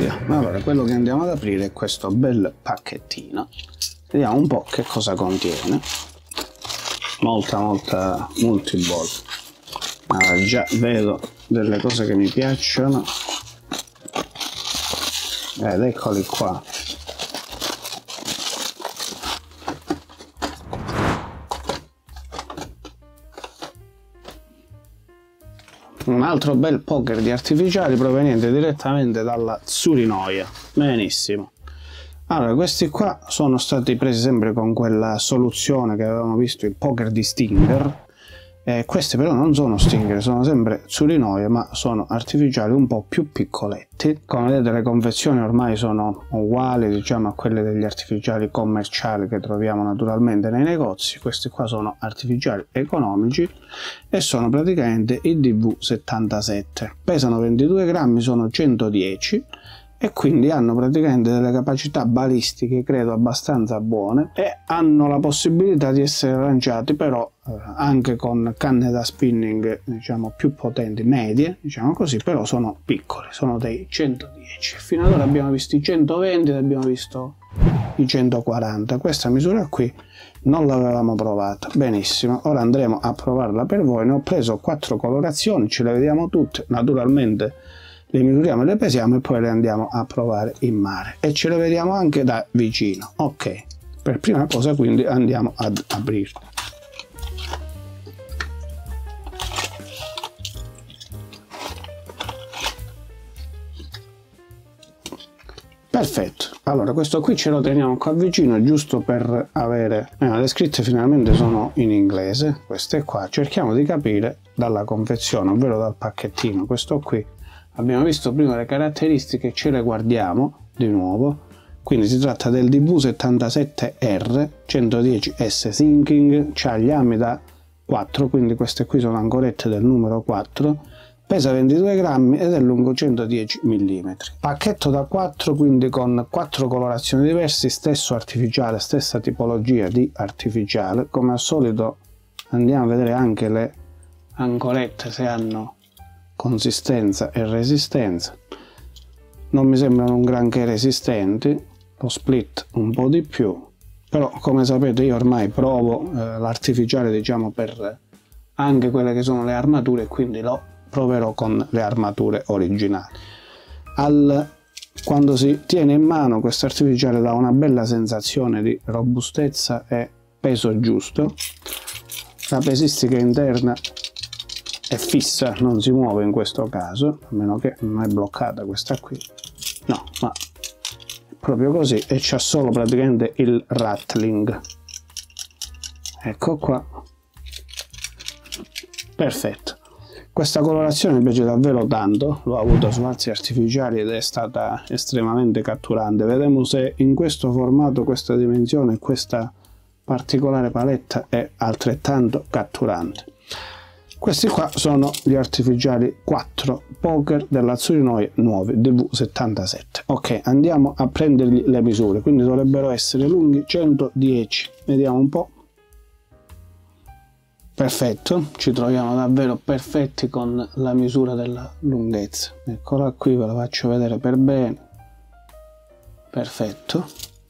via. Allora, quello che andiamo ad aprire è questo bel pacchettino. Vediamo un po' che cosa contiene. Molta multiball. Allora, già vedo delle cose che mi piacciono. Ed eccoli qua. Un altro bel poker di artificiali proveniente direttamente dalla Tsurinoya. Benissimo. Allora, questi qua sono stati presi sempre con quella soluzione che avevamo visto, il poker di Stinger. Questi però non sono Stinger, sono sempre Tsurinoya, ma sono artificiali un po' più piccoletti. Come vedete, le confezioni ormai sono uguali, diciamo, a quelle degli artificiali commerciali che troviamo naturalmente nei negozi. Questi qua sono artificiali economici e sono praticamente i DV77. Pesano 22 grammi, sono 110 e quindi hanno praticamente delle capacità balistiche credo abbastanza buone e hanno la possibilità di essere lanciati però anche con canne da spinning diciamo più potenti, medie diciamo così, però sono piccoli, sono dei 110. Fino ad ora abbiamo visto i 120 ed abbiamo visto i 140. Questa misura qui non l'avevamo provata. Benissimo, ora andremo a provarla per voi. Ne ho preso 4 colorazioni, ce le vediamo tutte, naturalmente le misuriamo e le pesiamo e poi le andiamo a provare in mare e ce le vediamo anche da vicino. Ok, per prima cosa quindi andiamo ad aprirla. Perfetto, allora questo qui ce lo teniamo qua vicino giusto per avere le scritte finalmente sono in inglese, queste qua. Cerchiamo di capire dalla confezione, ovvero dal pacchettino. Questo qui abbiamo visto prima le caratteristiche, ce le guardiamo di nuovo. Quindi si tratta del DV77R 110S Sinking, c'ha gli ami da 4, quindi queste qui sono ancorette del numero 4, pesa 22 grammi ed è lungo 110 mm. Pacchetto da 4, quindi con 4 colorazioni diverse, stesso artificiale, stessa tipologia di artificiale. Come al solito andiamo a vedere anche le ancorette se hanno consistenza e resistenza. Non mi sembrano un granché resistenti, lo split un po' di più, però come sapete io ormai provo l'artificiale diciamo per anche quelle che sono le armature, quindi lo proverò con le armature originali. Quando si tiene in mano questo artificiale dà una bella sensazione di robustezza e peso giusto. La pesistica interna è fissa, non si muove in questo caso, a meno che non è bloccata questa qui, no, ma è proprio così e c'ha solo praticamente il rattling. Ecco qua, perfetto. Questa colorazione mi piace davvero tanto, l'ho avuta su altri artificiali ed è stata estremamente catturante. Vedremo se in questo formato, questa dimensione, questa particolare paletta è altrettanto catturante. Questi qua sono gli artificiali 4 poker della Tsurinoya nuovi DV77. Ok, andiamo a prendergli le misure, quindi dovrebbero essere lunghi 110. Vediamo un po'. Perfetto, ci troviamo davvero perfetti con la misura della lunghezza. Eccola qui, ve la faccio vedere per bene. Perfetto.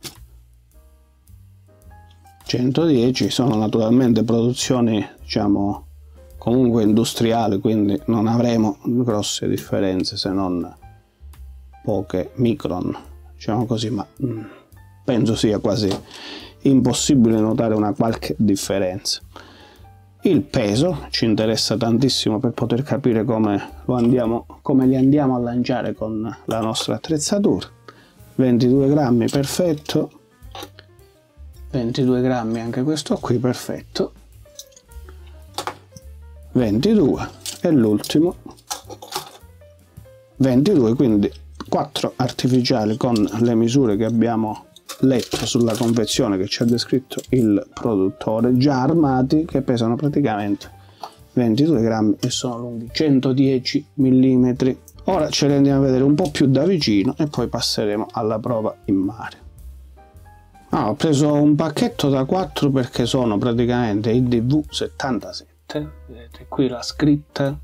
110 sono naturalmente produzioni, diciamo, comunque industriali, quindi non avremo grosse differenze se non poche micron, diciamo così, ma penso sia quasi impossibile notare una qualche differenza. Il peso ci interessa tantissimo per poter capire come li andiamo a lanciare con la nostra attrezzatura. 22 grammi, perfetto. 22 grammi anche questo qui, perfetto. 22 e l'ultimo 22, quindi 4 artificiali con le misure che abbiamo letto sulla confezione che ci ha descritto il produttore, già armati, che pesano praticamente 22 grammi e sono lunghi 110 mm. Ora ce li andiamo a vedere un po' più da vicino e poi passeremo alla prova in mare. Ho preso un pacchetto da 4 perché sono praticamente i DV77, vedete qui la scritta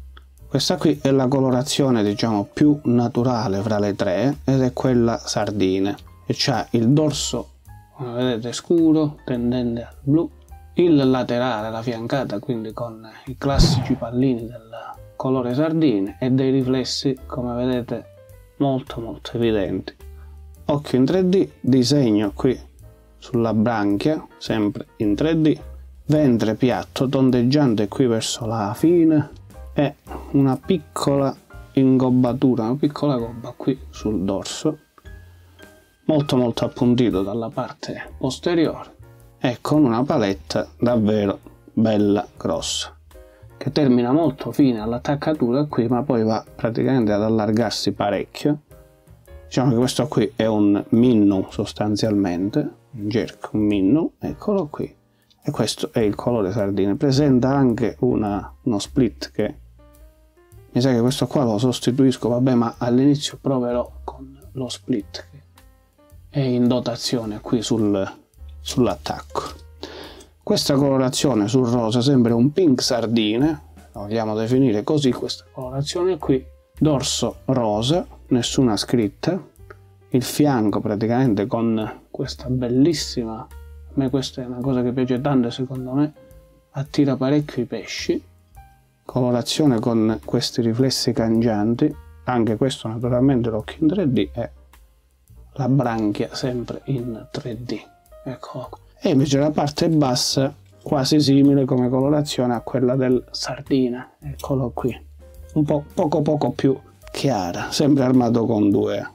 Questa qui è la colorazione diciamo più naturale fra le tre ed è quella sardine e c'ha il dorso, come vedete, scuro tendente al blu, il laterale, la fiancata quindi con i classici pallini del colore sardine e dei riflessi come vedete molto evidenti. Occhio in 3D, disegno qui sulla branchia sempre in 3D, ventre piatto tondeggiante qui verso la fine e una piccola ingobbatura, una piccola gobba qui sul dorso, molto appuntito dalla parte posteriore e con una paletta davvero bella grossa che termina molto fine all'attaccatura qui, ma poi va praticamente ad allargarsi parecchio. Diciamo che questo qui è un minnow sostanzialmente, un jerk, un minnow, eccolo qui, e questo è il colore sardine. Presenta anche uno split che mi sa che questo qua lo sostituisco, vabbè, ma all'inizio proverò con lo split che è in dotazione qui sull'attacco. Questa colorazione sul rosa sembra un pink sardine, la vogliamo definire così questa colorazione qui, dorso rosa, nessuna scritta, il fianco praticamente con questa bellissima, a me questa è una cosa che piace tanto, secondo me attira parecchio i pesci, colorazione con questi riflessi cangianti, anche questo naturalmente l'occhio in 3D e la branchia sempre in 3D, eccolo qua. E invece la parte bassa quasi simile come colorazione a quella del sardina, eccolo qui, un po' poco più chiara, sempre armato con due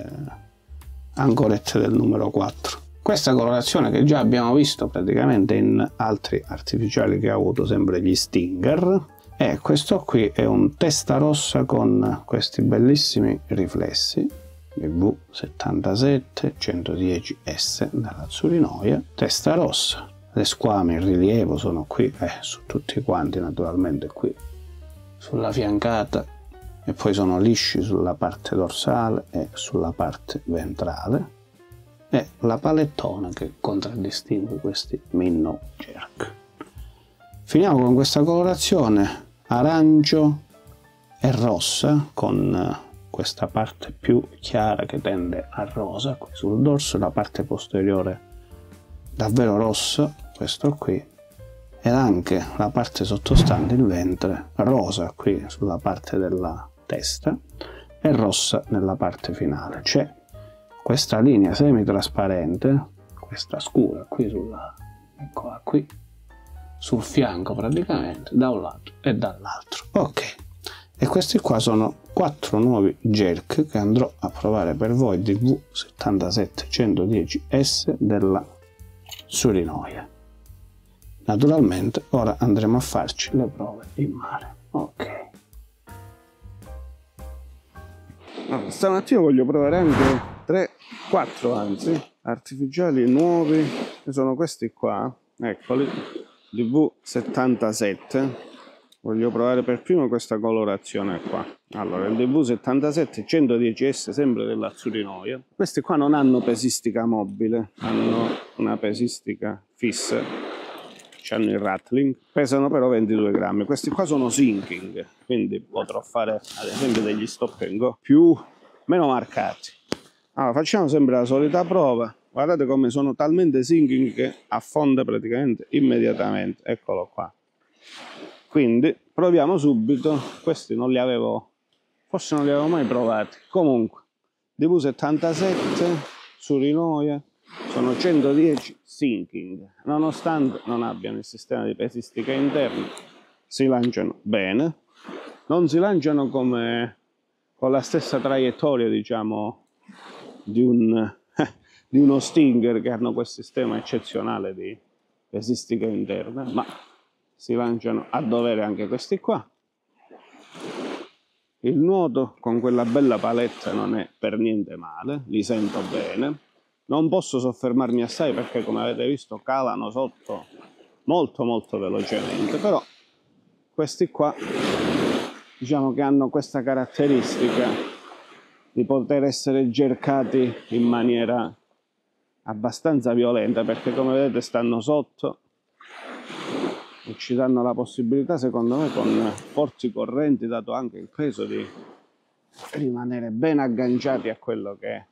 ancorette del numero 4. Questa colorazione che già abbiamo visto praticamente in altri artificiali che ha avuto sempre gli Stinger, e questo qui è un testa rossa con questi bellissimi riflessi DV77 110S della Zurinoia, testa rossa, le squame in rilievo sono qui su tutti quanti, naturalmente qui sulla fiancata, e poi sono lisci sulla parte dorsale e sulla parte ventrale, e la palettona che contraddistingue questi minnow jerk. Finiamo con questa colorazione arancio e rossa con questa parte più chiara che tende a rosa qui sul dorso, la parte posteriore davvero rossa, questo qui, ed anche la parte sottostante, il ventre, rosa qui sulla parte della testa e rossa nella parte finale. C'è questa linea semitrasparente, questa scura qui eccola qui, sul fianco praticamente, da un lato e dall'altro. Ok, e questi qua sono 4 nuovi jerk che andrò a provare per voi, DV77 110S della Zurinoia. Naturalmente ora andremo a farci le prove in mare. Ok. Allora, stamattina voglio provare anche 4 anzi, artificiali nuovi, che sono questi qua, eccoli, DV77. Voglio provare per primo questa colorazione qua. Allora, il DV77 110S sempre della Zurinoia. Questi qua non hanno pesistica mobile, hanno una pesistica fissa, hanno il rattling, pesano però 22 grammi. Questi qua sono sinking, quindi potrò fare ad esempio degli stop and go meno marcati. Allora, facciamo sempre la solita prova. Guardate come sono talmente sinking che affonda praticamente immediatamente. Eccolo qua. Quindi proviamo subito. Questi non li avevo, forse non li avevo mai provati. Comunque DV77 Zurinoia sono 110 sinking, nonostante non abbiano il sistema di pesistica interna, si lanciano bene, non si lanciano come con la stessa traiettoria, diciamo, di uno Stinger, che hanno quel sistema eccezionale di pesistica interna, ma si lanciano a dovere anche questi qua. Il nuoto con quella bella paletta non è per niente male, li sento bene. Non posso soffermarmi assai perché, come avete visto, calano sotto molto velocemente, però questi qua diciamo che hanno questa caratteristica di poter essere cercati in maniera abbastanza violenta, perché come vedete stanno sotto e ci danno la possibilità, secondo me, con forti correnti, dato anche il peso, di rimanere ben agganciati a quello che è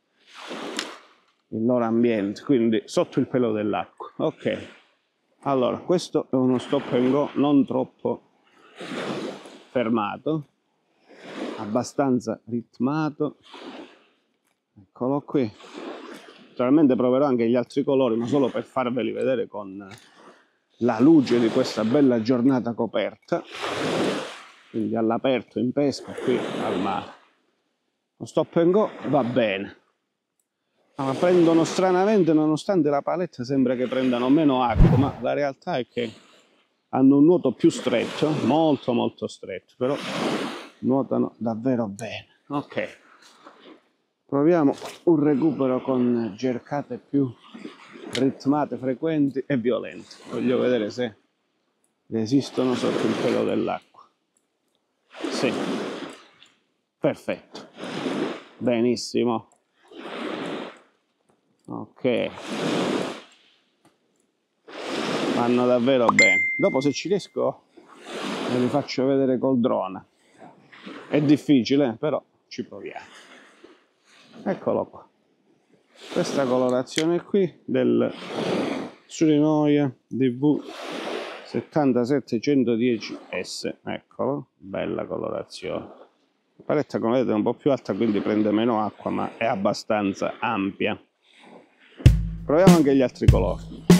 il loro ambiente, quindi sotto il pelo dell'acqua. Ok, allora questo è uno stop and go non troppo fermato, abbastanza ritmato. Eccolo qui. Naturalmente proverò anche gli altri colori, ma solo per farveli vedere con la luce di questa bella giornata coperta, quindi all'aperto, in pesca, qui al mare. Lo stop and go va bene, ma prendono stranamente, nonostante la paletta sembra che prendano meno acqua, ma la realtà è che hanno un nuoto più stretto, molto molto stretto, però nuotano davvero bene. Ok, proviamo un recupero con gercate più ritmate, frequenti e violente. Voglio vedere se resistono sotto il pelo dell'acqua. Sì, perfetto, benissimo. Ok, vanno davvero bene. Dopo, se ci riesco, ve li faccio vedere col drone. È difficile, però ci proviamo. Eccolo qua, questa colorazione qui del Surinoia DV 7710S, eccolo, bella colorazione. La paletta, come vedete, è un po' più alta, quindi prende meno acqua, ma è abbastanza ampia. Proviamo anche gli altri colori.